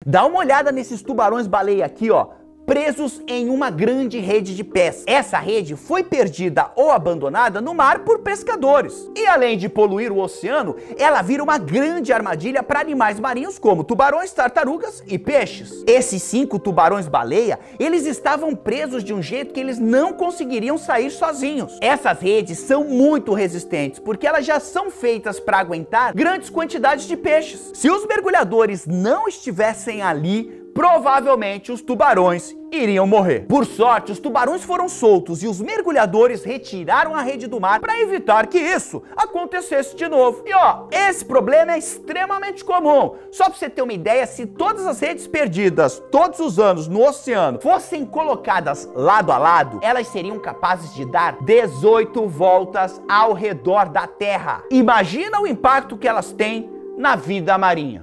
Dá uma olhada nesses tubarões-baleia aqui, ó, presos em uma grande rede de pesca. Essa rede foi perdida ou abandonada no mar por pescadores. E além de poluir o oceano, ela vira uma grande armadilha para animais marinhos como tubarões, tartarugas e peixes. Esses 5 tubarões-baleia, eles estavam presos de um jeito que eles não conseguiriam sair sozinhos. Essas redes são muito resistentes, porque elas já são feitas para aguentar grandes quantidades de peixes. Se os mergulhadores não estivessem ali, provavelmente os tubarões iriam morrer. Por sorte, os tubarões foram soltos e os mergulhadores retiraram a rede do mar para evitar que isso acontecesse de novo. E ó, esse problema é extremamente comum. Só para você ter uma ideia, se todas as redes perdidas todos os anos no oceano fossem colocadas lado a lado, elas seriam capazes de dar 18 voltas ao redor da Terra. Imagina o impacto que elas têm na vida marinha.